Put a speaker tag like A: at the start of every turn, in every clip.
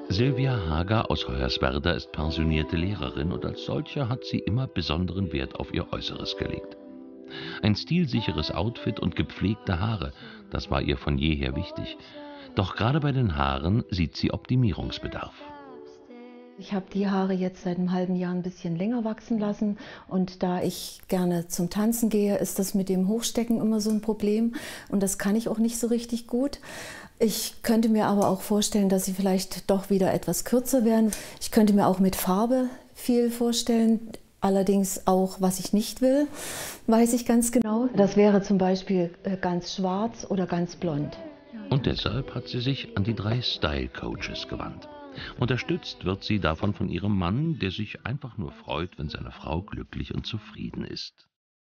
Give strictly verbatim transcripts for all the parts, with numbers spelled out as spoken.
A: Sylvia Hager aus Hoyerswerda ist pensionierte Lehrerin und als solche hat sie immer besonderen Wert auf ihr Äußeres gelegt. Ein stilsicheres Outfit und gepflegte Haare, das war ihr von jeher wichtig. Doch gerade bei den Haaren sieht sie Optimierungsbedarf.
B: Ich habe die Haare jetzt seit einem halben Jahr ein bisschen länger wachsen lassen und da ich gerne zum Tanzen gehe, ist das mit dem Hochstecken immer so ein Problem und das kann ich auch nicht so richtig gut. Ich könnte mir aber auch vorstellen, dass sie vielleicht doch wieder etwas kürzer werden. Ich könnte mir auch mit Farbe viel vorstellen, allerdings auch, was ich nicht will, weiß ich ganz genau. Das wäre zum Beispiel ganz schwarz oder ganz blond.
A: Und deshalb hat sie sich an die drei Style Coaches gewandt. Unterstützt wird sie davon von ihrem Mann, der sich einfach nur freut, wenn seine Frau glücklich und zufrieden ist.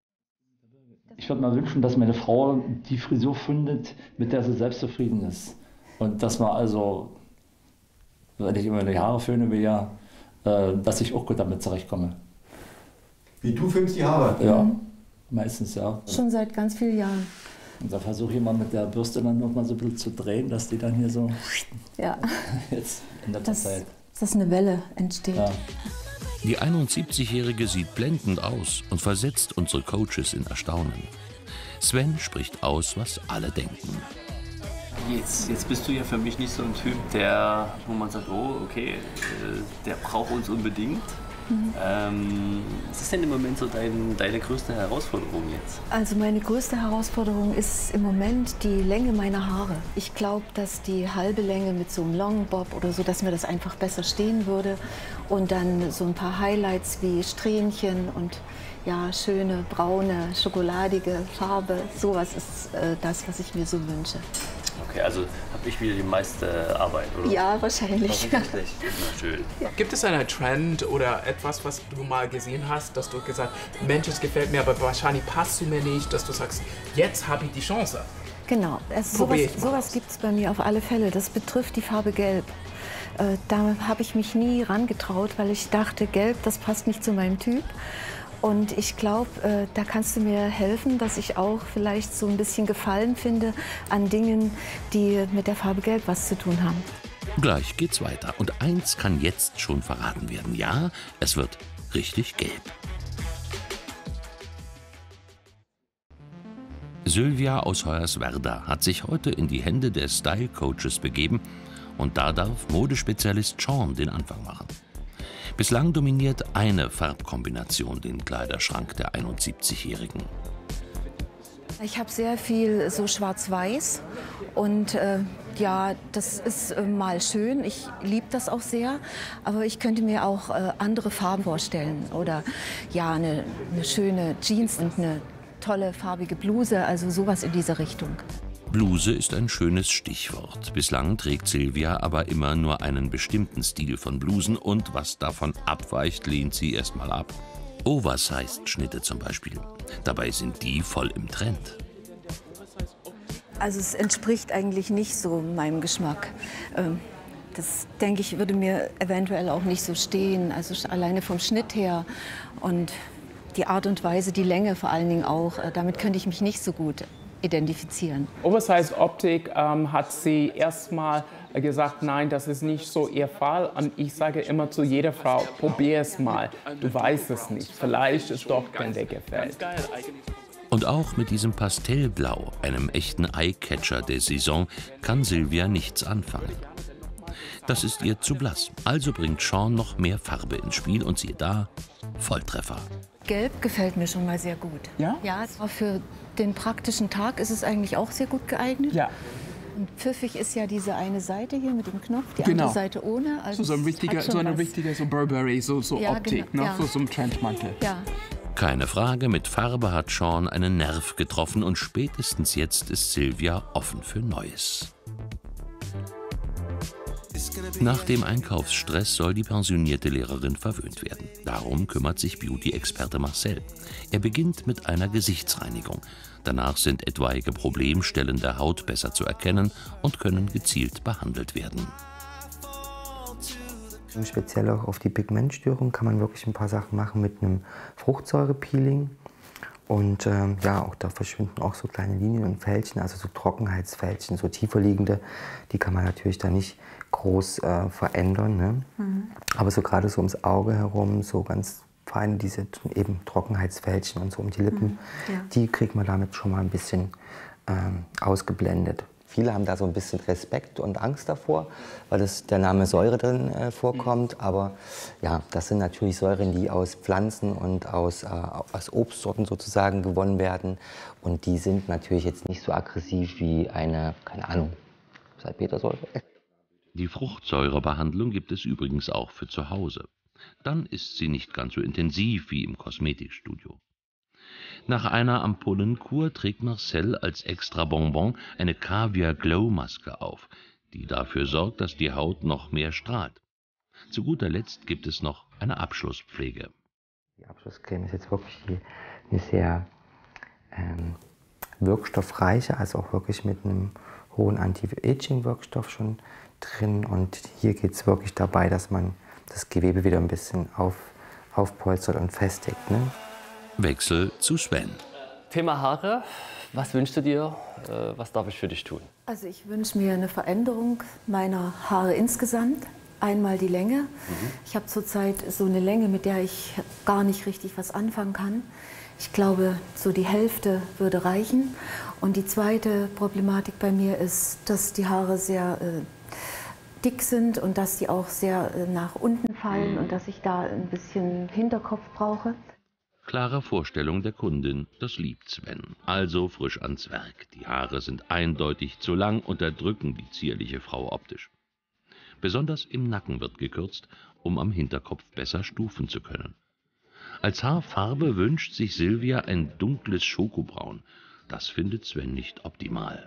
C: Ich würde mir wünschen, dass meine Frau die Frisur findet, mit der sie selbst zufrieden ist. Und dass man also, wenn ich immer die Haare föhne will, ja, äh, dass ich auch gut damit zurechtkomme.
D: Wie du föhnst die Haare?
C: Ja, mhm. Meistens ja.
B: Schon seit ganz vielen Jahren.
C: Und da versuche ich immer mit der Bürste dann noch mal so ein bisschen zu drehen, dass die dann hier so
B: ja.
C: jetzt in der Zeit.
B: Dass eine Welle entsteht. Ja.
A: Die einundsiebzigjährige sieht blendend aus und versetzt unsere Coaches in Erstaunen. Sven spricht aus, was alle denken.
E: Jetzt, jetzt bist du ja für mich nicht so ein Typ, der, wo man sagt, oh, okay, der braucht uns unbedingt. Mhm. Ähm, was ist denn im Moment so dein, deine größte Herausforderung jetzt?
B: Also meine größte Herausforderung ist im Moment die Länge meiner Haare. Ich glaube, dass die halbe Länge mit so einem Long Bob oder so, dass mir das einfach besser stehen würde. Und dann so ein paar Highlights wie Strähnchen und ja, schöne, braune, schokoladige Farbe. Sowas ist äh, das, was ich mir so wünsche.
E: Okay, also habe ich wieder die meiste Arbeit, oder?
B: Ja, wahrscheinlich.
E: Na, schön.
F: Ja. Gibt es einen Trend oder etwas, was du mal gesehen hast, dass du gesagt hast, Mensch, es gefällt mir, aber wahrscheinlich passt du mir nicht, dass du sagst, jetzt habe ich die Chance?
B: Genau, also sowas, sowas gibt es bei mir auf alle Fälle. Das betrifft die Farbe Gelb. Äh, da habe ich mich nie rangetraut, weil ich dachte, Gelb, das passt nicht zu meinem Typ. Und ich glaube, äh, da kannst du mir helfen, dass ich auch vielleicht so ein bisschen Gefallen finde an Dingen, die mit der Farbe Gelb was zu tun haben.
A: Gleich geht's weiter. Und eins kann jetzt schon verraten werden. Ja, es wird richtig gelb. Sylvia aus Hoyerswerda hat sich heute in die Hände der Style Coaches begeben und da darf Modespezialist Sean den Anfang machen. Bislang dominiert eine Farbkombination den Kleiderschrank der einundsiebzigjährigen.
B: Ich habe sehr viel so schwarz-weiß und äh, ja, das ist äh, mal schön. Ich liebe das auch sehr, aber ich könnte mir auch äh, andere Farben vorstellen oder ja, eine, eine schöne Jeans und eine tolle farbige Bluse, also sowas in dieser Richtung.
A: Bluse ist ein schönes Stichwort. Bislang trägt Sylvia aber immer nur einen bestimmten Stil von Blusen und was davon abweicht, lehnt sie erstmal ab. Oversized-Schnitte zum Beispiel. Dabei sind die voll im Trend.
B: Also es entspricht eigentlich nicht so meinem Geschmack. Das, denke ich, würde mir eventuell auch nicht so stehen. Also alleine vom Schnitt her und die Art und Weise, die Länge vor allen Dingen auch. Damit könnte ich mich nicht so gut identifizieren.
F: Oversized Optik ähm, hat sie erstmal gesagt, nein, das ist nicht so ihr Fall. Und ich sage immer zu jeder Frau, probier es mal. Du weißt es nicht. Vielleicht ist doch, wenn der gefällt.
A: Und auch mit diesem Pastellblau, einem echten Eyecatcher der Saison, kann Sylvia nichts anfangen. Das ist ihr zu blass. Also bringt Sean noch mehr Farbe ins Spiel und siehe da, Volltreffer.
B: Gelb gefällt mir schon mal sehr gut.
F: Ja?
B: Ja, für den praktischen Tag ist es eigentlich auch sehr gut geeignet.
F: Ja.
B: Und pfiffig ist ja diese eine Seite hier mit dem Knopf, die
F: genau.
B: andere Seite ohne. Also
F: so, so, ein richtiger, so eine was. richtige so Burberry, so, so
B: ja,
F: Optik,
B: genau.
F: ne?
B: Ja.
F: So, so ein Trenchmantel.
B: Ja.
A: Keine Frage, mit Farbe hat Sean einen Nerv getroffen und spätestens jetzt ist Sylvia offen für Neues. Nach dem Einkaufsstress soll die pensionierte Lehrerin verwöhnt werden. Darum kümmert sich Beauty-Experte Marcel. Er beginnt mit einer Gesichtsreinigung. Danach sind etwaige Problemstellen der Haut besser zu erkennen und können gezielt behandelt werden.
G: Speziell auch auf die Pigmentstörung kann man wirklich ein paar Sachen machen mit einem Fruchtsäurepeeling Und ähm, ja, auch da verschwinden auch so kleine Linien und Fältchen, also so Trockenheitsfältchen, so tiefer liegende, die kann man natürlich da nicht groß äh, verändern. Ne? Mhm. Aber so gerade so ums Auge herum, so ganz fein diese eben Trockenheitsfältchen und so um die Lippen, mhm. ja. die kriegt man damit schon mal ein bisschen ähm, ausgeblendet. Viele haben da so ein bisschen Respekt und Angst davor, weil das, der Name Säure drin äh, vorkommt. Aber ja, das sind natürlich Säuren, die aus Pflanzen und aus, äh, aus Obstsorten sozusagen gewonnen werden. Und die sind natürlich jetzt nicht so aggressiv wie eine, keine Ahnung, Salpetersäure.
A: Die Fruchtsäurebehandlung gibt es übrigens auch für zu Hause. Dann ist sie nicht ganz so intensiv wie im Kosmetikstudio. Nach einer Ampullenkur trägt Marcel als extra Bonbon eine Kaviar-Glow-Maske auf, die dafür sorgt, dass die Haut noch mehr strahlt. Zu guter Letzt gibt es noch eine Abschlusspflege.
G: Die Abschlusscreme ist jetzt wirklich eine sehr ähm, wirkstoffreiche, also auch wirklich mit einem hohen Anti-Aging-Wirkstoff schon drin. Und hier geht es wirklich dabei, dass man das Gewebe wieder ein bisschen auf, aufpolstert und festigt. Ne?
A: Wechsel zu Sven.
E: Thema Haare. Was wünschst du dir? Was darf ich für dich tun?
B: Also ich wünsche mir eine Veränderung meiner Haare insgesamt. Einmal die Länge. Mhm. Ich habe zurzeit so eine Länge, mit der ich gar nicht richtig was anfangen kann. Ich glaube, so die Hälfte würde reichen. Und die zweite Problematik bei mir ist, dass die Haare sehr äh, dick sind und dass die auch sehr äh, nach unten fallen und dass ich da ein bisschen Hinterkopf brauche.
A: Klare Vorstellung der Kundin, das liebt Sven. Also frisch ans Werk. Die Haare sind eindeutig zu lang und erdrücken die zierliche Frau optisch. Besonders im Nacken wird gekürzt, um am Hinterkopf besser stufen zu können. Als Haarfarbe wünscht sich Silvia ein dunkles Schokobraun. Das findet Sven nicht optimal.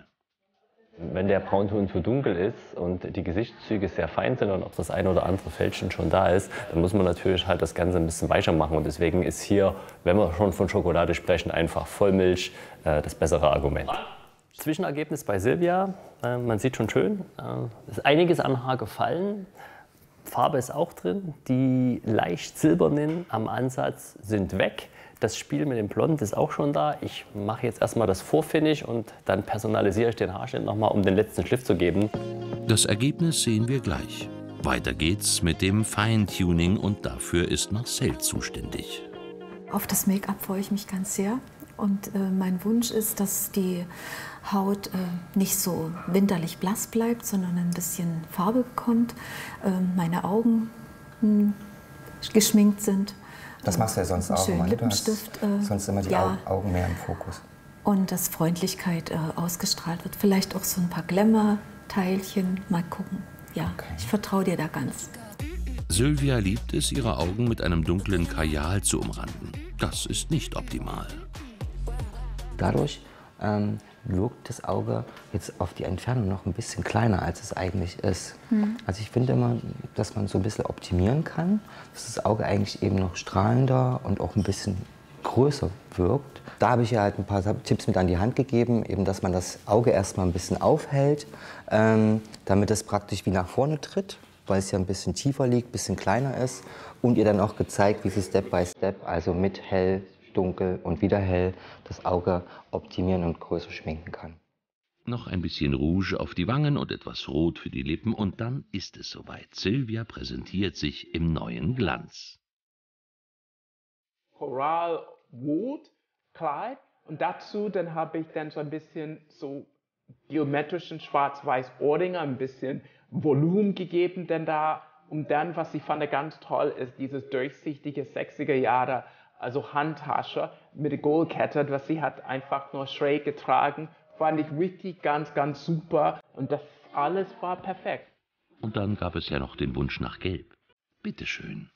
E: Wenn der Braunton zu dunkel ist und die Gesichtszüge sehr fein sind und auch das ein oder andere Fältchen schon da ist, dann muss man natürlich halt das Ganze ein bisschen weicher machen. Und deswegen ist hier, wenn wir schon von Schokolade sprechen, einfach Vollmilch äh, das bessere Argument. Zwischenergebnis bei Silvia, äh, man sieht schon schön, äh, ist einiges an Haar gefallen. Farbe ist auch drin, die leicht silbernen am Ansatz sind weg. Das Spiel mit dem Blond ist auch schon da. Ich mache jetzt erstmal das Vorfinish und dann personalisiere ich den Haarschnitt nochmal, um den letzten Schliff zu geben.
A: Das Ergebnis sehen wir gleich. Weiter geht's mit dem Feintuning und dafür ist Marcel zuständig.
B: Auf das Make-up freue ich mich ganz sehr. Und äh, mein Wunsch ist, dass die Haut äh, nicht so winterlich blass bleibt, sondern ein bisschen Farbe bekommt. Äh, meine Augen mh, geschminkt sind.
G: Das machst du ja sonst auch immer.
B: Lippenstift,
G: du hast sonst immer die ja. Augen mehr im Fokus.
B: Und dass Freundlichkeit äh, ausgestrahlt wird. Vielleicht auch so ein paar Glamour-Teilchen. Mal gucken. Ja, okay. Ich vertraue dir da ganz.
A: Silvia liebt es, ihre Augen mit einem dunklen Kajal zu umranden. Das ist nicht optimal.
G: Dadurch ähm, wirkt das Auge jetzt auf die Entfernung noch ein bisschen kleiner, als es eigentlich ist. Mhm. Also ich finde immer, dass man so ein bisschen optimieren kann, dass das Auge eigentlich eben noch strahlender und auch ein bisschen größer wirkt. Da habe ich ja halt ein paar Tipps mit an die Hand gegeben, eben, dass man das Auge erstmal ein bisschen aufhält, ähm, damit es praktisch wie nach vorne tritt, weil es ja ein bisschen tiefer liegt, ein bisschen kleiner ist. Und ihr dann auch gezeigt, wie sie Step by Step, also mit hell, dunkel und wieder hell, das Auge optimieren und größer schminken kann.
A: Noch ein bisschen Rouge auf die Wangen und etwas Rot für die Lippen und dann ist es soweit. Silvia präsentiert sich im neuen Glanz.
F: Korallrot Kleid und dazu dann habe ich dann so ein bisschen so geometrischen Schwarz-Weiß-Ohrringe, ein bisschen Volumen gegeben, denn da und dann, was ich fand ganz toll, ist dieses durchsichtige sechziger Jahre also Handtasche mit Goldkette, was sie hat einfach nur schräg getragen, fand ich richtig ganz, ganz super und das alles war perfekt.
A: Und dann gab es ja noch den Wunsch nach Gelb. Bitteschön.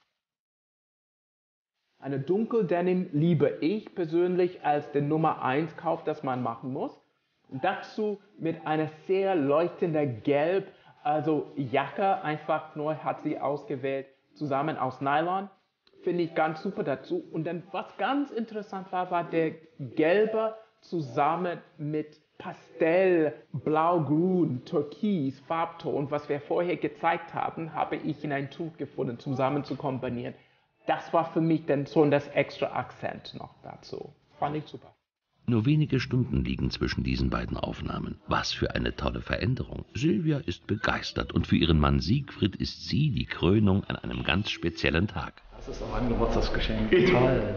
F: Eine Dunkeldenim liebe ich persönlich als den Nummer eins Kauf, das man machen muss. Und dazu mit einer sehr leuchtenden Gelb, also Jacke, einfach nur hat sie ausgewählt, zusammen aus Nylon. Finde ich ganz super dazu. Und dann, was ganz interessant war, war der gelbe zusammen mit Pastell, Blau-Grün, Türkis, Farbton, was wir vorher gezeigt haben, habe ich in ein Tuch gefunden, zusammen zu kombinieren. Das war für mich dann so das extra Akzent noch dazu. fand ich super.
A: Nur wenige Stunden liegen zwischen diesen beiden Aufnahmen. Was für eine tolle Veränderung. Silvia ist begeistert und für ihren Mann Siegfried ist sie die Krönung an einem ganz speziellen Tag.
C: Das ist auch ein Geburtstagsgeschenk. Toll.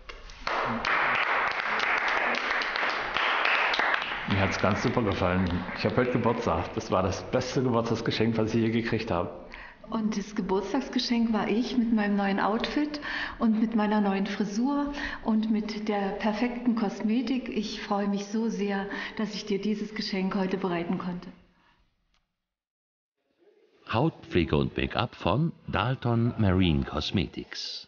C: Mir hat es ganz super gefallen. Ich habe heute Geburtstag. Das war das beste Geburtstagsgeschenk, was ich je gekriegt habe.
B: Und das Geburtstagsgeschenk war ich mit meinem neuen Outfit und mit meiner neuen Frisur und mit der perfekten Kosmetik. Ich freue mich so sehr, dass ich dir dieses Geschenk heute bereiten konnte.
A: Hautpflege und Make-up von Dalton Marine Cosmetics.